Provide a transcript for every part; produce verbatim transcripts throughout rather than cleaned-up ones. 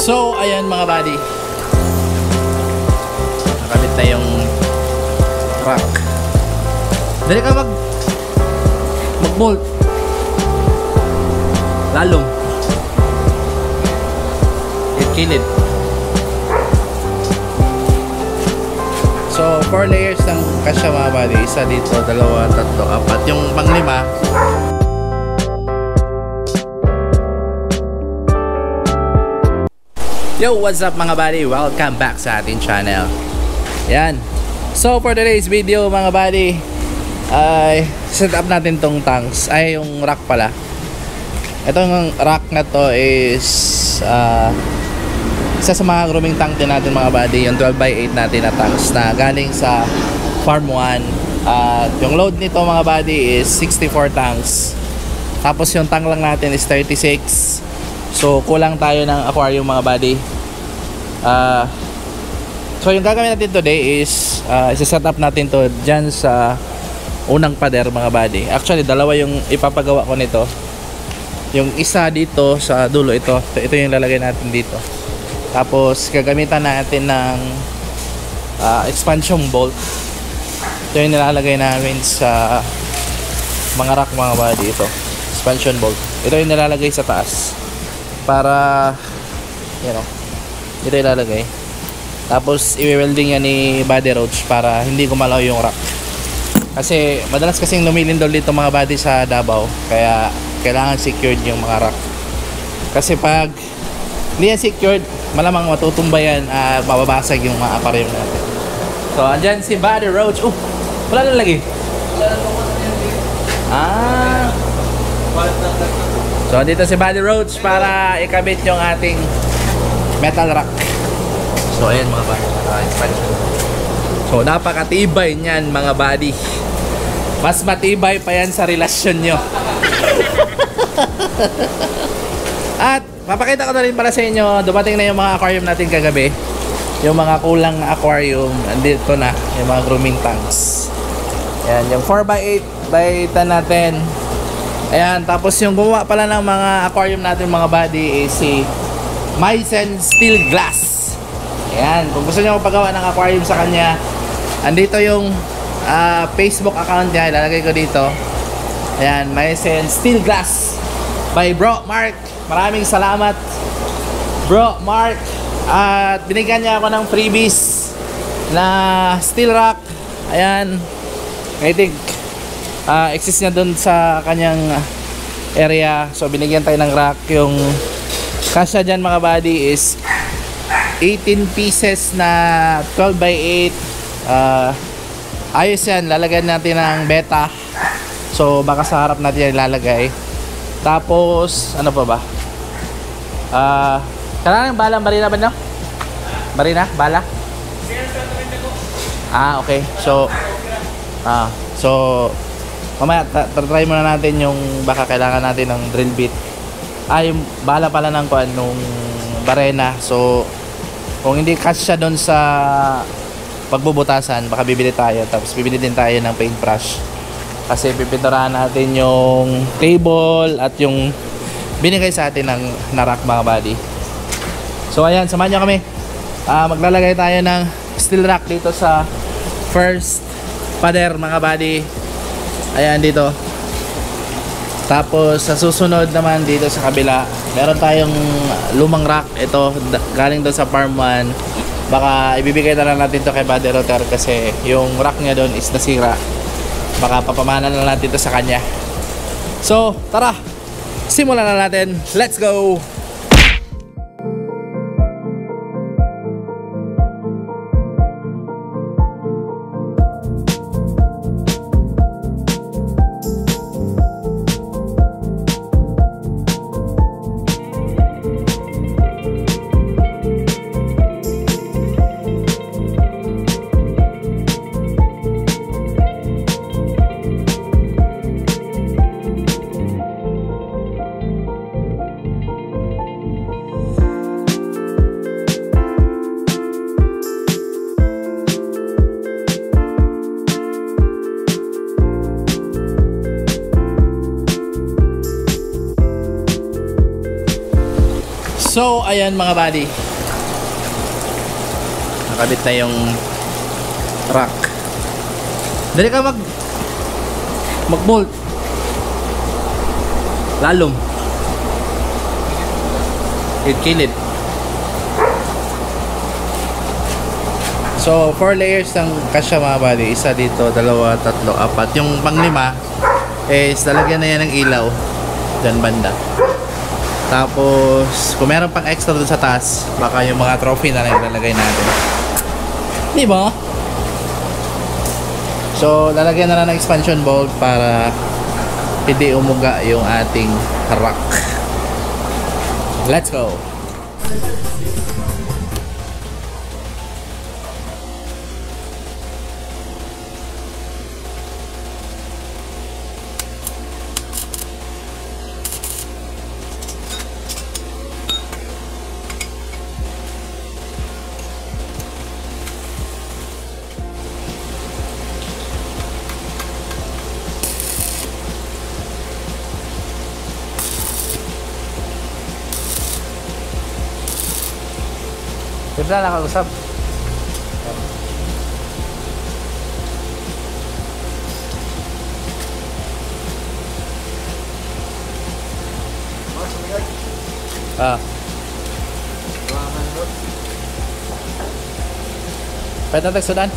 So, ayan mga buddy. Nakabit na yung rack. Dali ka mag mag-bolt. Lalong. Kilid. So, four layers ng kasya mga buddy. Isa dito, dalawa, tatlo, apat. Yung panglima, yo, what's up mga buddy? Welcome back sa ating channel. Yan. So, for today's video mga buddy, ay set up natin tong tanks. Ay, yung rack pala. Itong rack na to is uh, isa sa mga grooming tank din natin mga buddy. Yung twelve by eight natin na tanks na galing sa Farm one. At uh, yung load nito mga buddy is sixty-four tanks. Tapos yung tank lang natin is thirty-six. So kulang tayo ng aquarium mga buddy. uh, So yung gagawin natin today is uh, isa-set up natin to dyan sa unang pader mga buddy. Actually dalawa yung ipapagawa ko nito. Yung isa dito sa dulo, ito ito yung lalagay natin dito. Tapos gagamitan natin ng uh, expansion bolt. Ito yung nilalagay namin sa mga rack mga buddy. Ito, expansion bolt. Ito yung nilalagay sa taas para, you know, ito yung ilalagay. Tapos i-welding yan ni Buddy Roach para hindi gumalaw yung rack. Kasi madalas kasing lumilindol dito mga buddy sa Davao, kaya kailangan secured yung mga rack. Kasi pag hindi yan secured, malamang matutumba yan at mababasag yung mga aquarium natin. So andyan si Buddy Roach. Oh, wala lang lagi. Ah, so dito si Buddy Roach para ikabit yung ating metal rack. So ayan mga buddy, expansion. So napakatibay niyan mga buddy. Mas matibay pa yan sa relasyon nyo. At papakita ko na rin para sa inyo, dumating na yung mga aquarium natin kagabi. Yung mga kulang na aquarium, andito na yung mga grooming tanks. Ayan, yung four by eight by ten natin. Ayan, tapos yung gumawa pala ng mga aquarium natin mga buddy is si Mysen Steel Glass. Ayan, kung gusto nyo paggawa ng aquarium sa kanya, andito yung uh, Facebook account niya, ilalagay ko dito. Ayan, Mysen Steel Glass by Bro Mark. Maraming salamat Bro Mark. At binigyan niya ako ng freebies na steel rack. Ayan, I think uh, exist niya dun sa kanyang area. So binigyan tayo ng rack. Yung kasya dyan mga buddy is eighteen pieces na twelve by eight. uh, Ayos yan, lalagyan natin ng beta. So baka sa harap natin yan ilalagay. Tapos ano pa ba? Ah, uh, kailangan balang barina ba no? Barina? Bala? Ah, okay. So ah, so mamaya try muna natin yung baka kailangan natin ng drill bit. Ah, yung bala pala ng kuan nung barena. So kung hindi kasya doon sa pagbubutasan, baka bibili tayo. Tapos bibili din tayo ng paintbrush. Kasi pipinturahan natin yung table at yung binigay sa atin ng narak mga buddy. So ayan, samahan nyo kami. uh, Maglalagay tayo ng steel rack dito sa first pader mga buddy. Ayan dito. Tapos sa susunod naman dito sa kabila, meron tayong lumang rack. Ito galing doon sa Farm one. Baka ibibigay na lang natin to kay Buddy Roach kasi yung rack niya doon is nasira. Baka papamanan na natin to sa kanya. So tara, simulan na natin. Let's go! ayan mga buddy. Nakabit na yung rack. Dali ka mag mag-bolt. Lalom. Kilid. So, four layers ng kasya mga buddy. Isa dito, dalawa, tatlo, apat. Yung panglima is lalagyan na yan ng ilaw dyan banda. Tapos, kung meron pang extra dun sa taas, baka yung mga trophy na lang ilalagay natin. Di ba? So, lalagyan na lang ng expansion bolt para hindi umuga yung ating rack. Let's go! Bigla nakausap. Ah. Pwede natin sudan.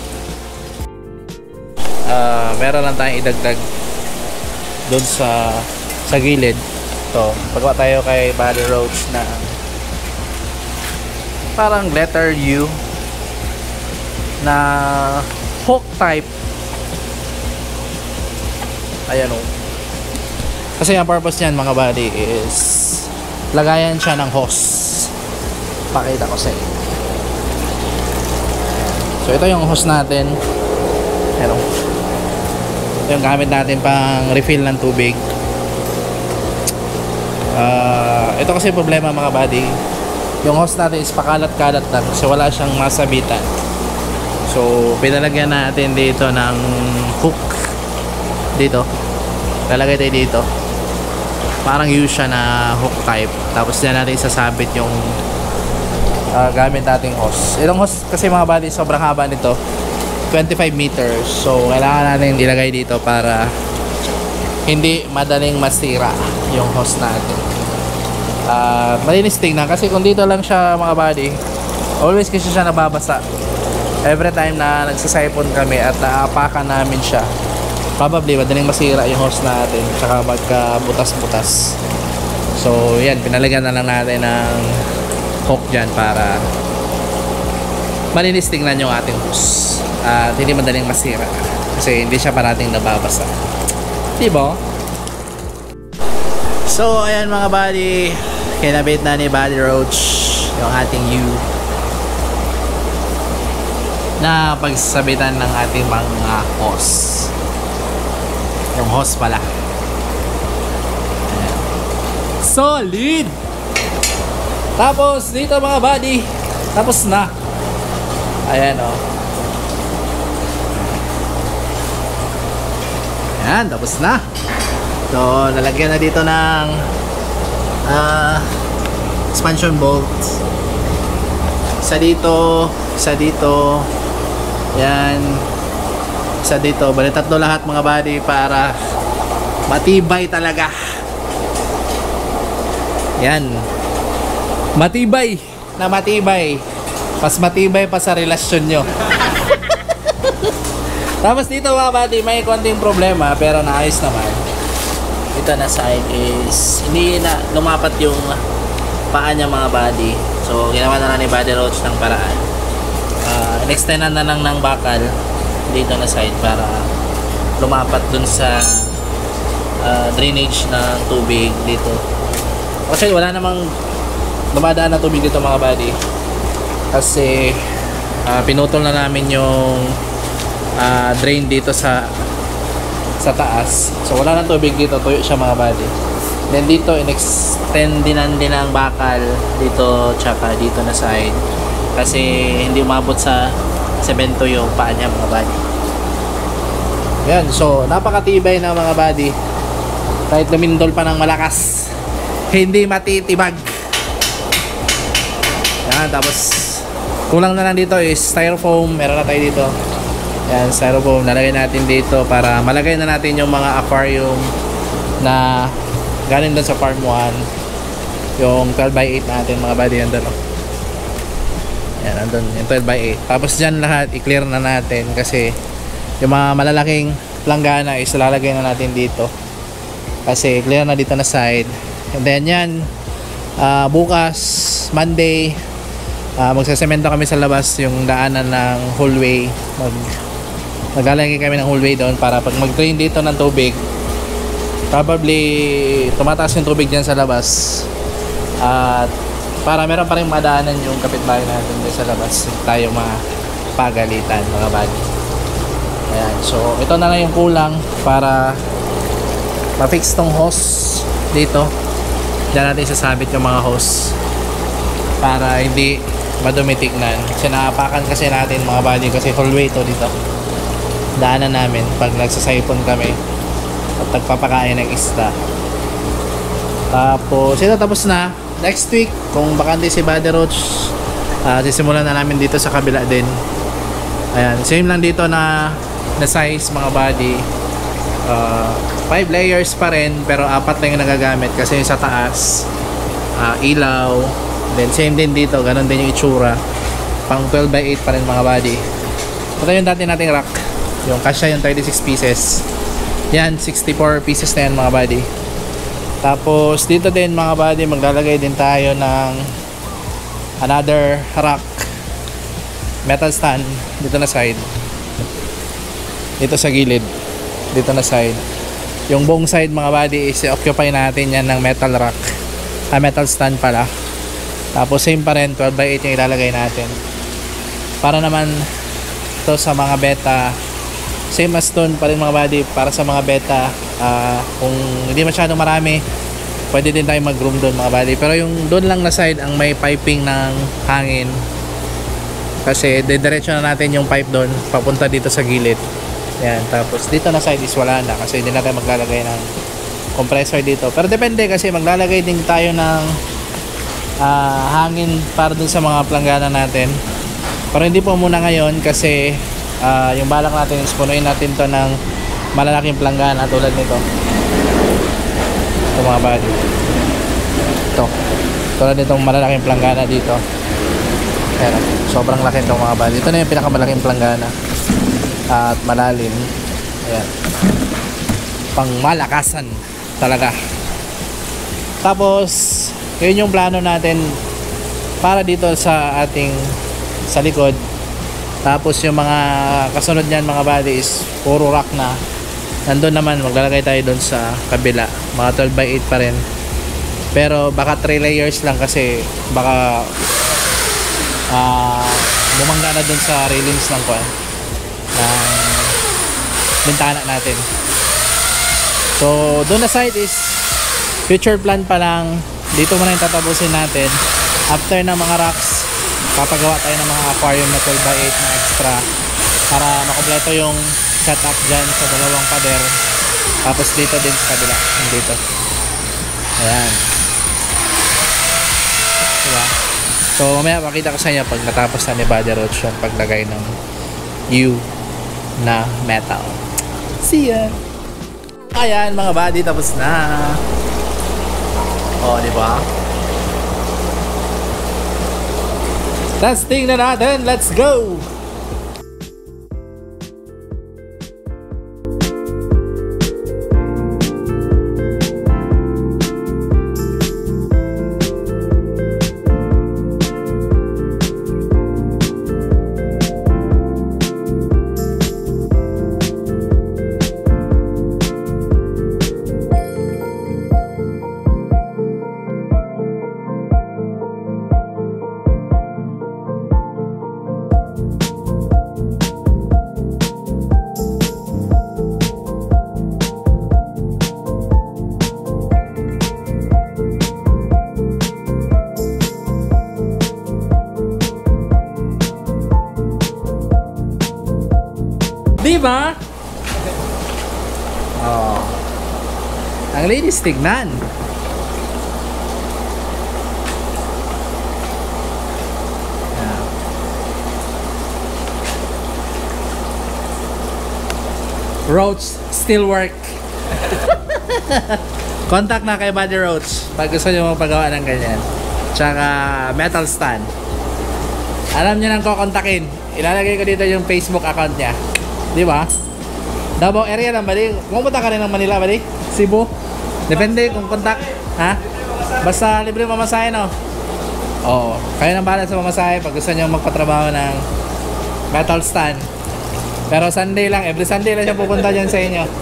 Ah, meron lang tayong idagdag doon sa sa gilid. To, pagwa tayo kay Body Roach na parang letter U na hook type. Ayan o. Kasi ang purpose niyan mga buddy is lagayan siya ng hose. Pakita ko sa inyo. So ito yung hose natin. Ayan o. Ito yung gamit natin pang refill ng tubig. Uh, ito kasi problema mga buddy, yung hose natin is pakalat-kalat lang kasi wala siyang masabitan. So pinalagyan natin dito ng hook dito, lalagay tayo dito, parang use siya na hook type. Tapos diyan natin isasabit yung uh, gamit nating hose. Itong hose kasi mga buddy sobrang haba nito, twenty-five meters. So kailangan natin ilagay dito para hindi madaling masira yung hose natin. Uh, malinis tingnan kasi kung dito lang siya mga buddy, always kasi siya nababasa. Every time na nagsasipon kami at naapakan namin siya, probably madaling masira yung hose natin tsaka magkabutas-butas. So yan, pinalagyan na lang natin ng hook dyan para malinis tingnan yung ating hose at uh, hindi madaling masira kasi hindi siya parating nababasa, diba? So ayan mga buddy, kinabit na ni Body Roach yung ating U na pagsabitan ng ating mga hose. Yung hose pala. Ayan. Solid! Tapos dito mga buddy, tapos na. Ayan o. Oh. Ayan, tapos na. So nalagyan na dito ng uh, expansion bolt. Isa dito, isa dito, yan, isa dito. Bali tatlo lahat mga buddy para matibay talaga. Yan, matibay na matibay, mas matibay pa sa relasyon nyo. Tapos dito mga buddy may konting problema pero naayos naman. Ito na side is hindi na lumapat yung paa niya mga buddy. So ginawa na lang ni Body Roach ng paraan. Uh, in-extendan na lang ng bakal dito na side para lumapat dun sa uh, drainage ng tubig dito. Kasi wala namang dumadaan na tubig dito mga buddy. Kasi uh, pinutol na namin yung uh, drain dito sa sa taas. So wala nang tubig dito, tuyo siya mga buddy. Then dito in-extend din din ang bakal dito tsaka dito na side kasi hindi umabot sa semento yung paa niya mga buddy. Yan, so napakatibay na mga buddy. Kahit lumindol pa ng malakas, hindi matitibag. Yan, tapos kulang na lang dito is styrofoam. Meron na tayo dito. Yan, styrofoam. Nalagay natin dito para malagay na natin yung mga aquarium na galing doon sa farm one. Yung twelve by eight natin mga buddy. Yan doon. Yan, andun. Yung twelve by eight. Tapos dyan lahat, i-clear na natin kasi yung mga malalaking planggana is lalagay na natin dito. Kasi clear na dito na side. And then yan, uh, bukas, Monday, uh, magsasemento kami sa labas yung daanan ng hallway. Mag maglalagay kami ng hallway doon para pag mag-drain dito ng tubig, probably tumataas yung tubig dyan sa labas. At para meron pa rin madaanan yung kapitbahay natin dyan sa labas. Tayo mapagalitan mga buddy. Ayan, so ito na lang yung kulang para ma-fix tong hose dito. Diyan natin sasabit yung mga hose para hindi madumi tignan. Kasi naapakan kasi natin mga buddy kasi hallway to dito. Daanan namin pag nagsasaypon kami at nagpapakain ng isda. Tapos ito tapos na. Next week kung bakante si Buddy Roach, uh, sisimulan na namin dito sa kabila din. Ayan, same lang dito na na size mga buddy. uh, five layers pa rin pero apat lang yung nagagamit kasi yung sa taas uh, ilaw, then same din dito, ganun din yung itsura, pang twelve by eight pa rin mga buddy. Ito yung dati nating rack, yung kasya yung thirty-six pieces, yan sixty-four pieces na yan mga buddy. Tapos dito din mga buddy, maglalagay din tayo ng another rack, metal stand dito na side, dito sa gilid, dito na side. Yung buong side mga buddy is occupy natin yan ng metal rack, ah, metal stand pala. Tapos same pa rin, twelve by eight yung ilalagay natin para naman to sa mga beta. Same as doon pa rin mga buddy, para sa mga beta. uh, kung hindi masyadong marami, pwede din tayo mag room doon mga buddy. Pero yung doon lang na side ang may piping ng hangin, kasi didiretso na natin yung pipe doon papunta dito sa gilid. Yan, tapos dito na side is wala na kasi hindi na tayo maglalagay ng compressor dito. Pero depende kasi maglalagay din tayo ng uh, hangin para dun sa mga planggana natin. Pero hindi po muna ngayon kasi uh, yung balak natin is punuin natin to ng malalaking planggana tulad nito. Ito mga buddy. Ito. Tulad nitong malalaking planggana dito. Ayan, sobrang laki itong mga buddy. Ito na yung pinakamalaking planggana. At malalim. Ayan. Pang malakasan talaga. Tapos yun yung plano natin para dito sa ating sa likod. Tapos yung mga kasunod niyan mga buddy is puro rack na. Nandun naman maglalagay tayo doon sa kabila, mga twelve by eight pa rin, pero baka three layers lang kasi baka uh, bumangga na doon sa railings ng kuan ng bintana natin. So doon na side is future plan pa lang. Dito muna yung tatapusin natin. After ng mga racks, papagawa tayo ng mga aquarium na twelve by eight na extra para makompleto yung setup dyan sa dalawang pader. Tapos dito din sa kabila, dito. Ayan, diba? So mamaya makita ko sa inyo pag natapos na ni Buddy Roach yung paglagay ng U na metal. See ya! Ayan mga buddy, tapos na. O, diba? Testing na natin, let's go! Diba? Oh. Ang linis tignan. Roach Steelwork. Contact na kay Buddy Roach pag gusto nyo magpagawa ng ganyan. Tsaka metal stand. Alam nyo nang kukontakin. Ilalagay ko dito yung Facebook account niya. Di ba? Davao area lang, Buddy. Pumunta ka rin ng Manila, Buddy? Cebu? Depende kung contact. Ha? Basta libre mamasahe, no? Oo. Kayo nang bahala sa mamasahe pag gusto nyo magpatrabaho ng metal stand. Pero Sunday lang. Every Sunday lang siya pupunta dyan sa inyo.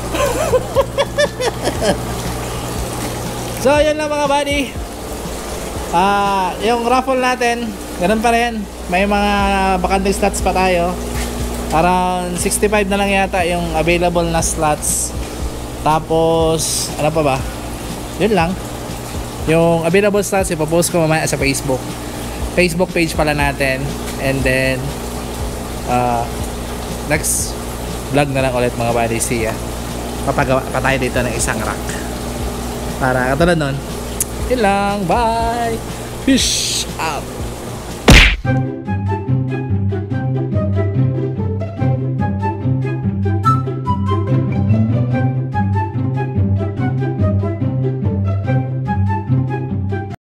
So, yun lang mga buddy. Ah, uh, yung raffle natin, ganun pa rin. May mga bakanteng slots pa tayo. Around sixty-five na lang yata yung available na slots. Tapos, ano pa ba? Yun lang. Yung available slots, ipopost ko mamaya sa Facebook. Facebook page pala natin. And then, uh, next vlog na lang ulit mga buddy. See ya. Papagawa pa tayo dito ng isang rack. Para katulad nun. Yun lang. Bye. Peace out.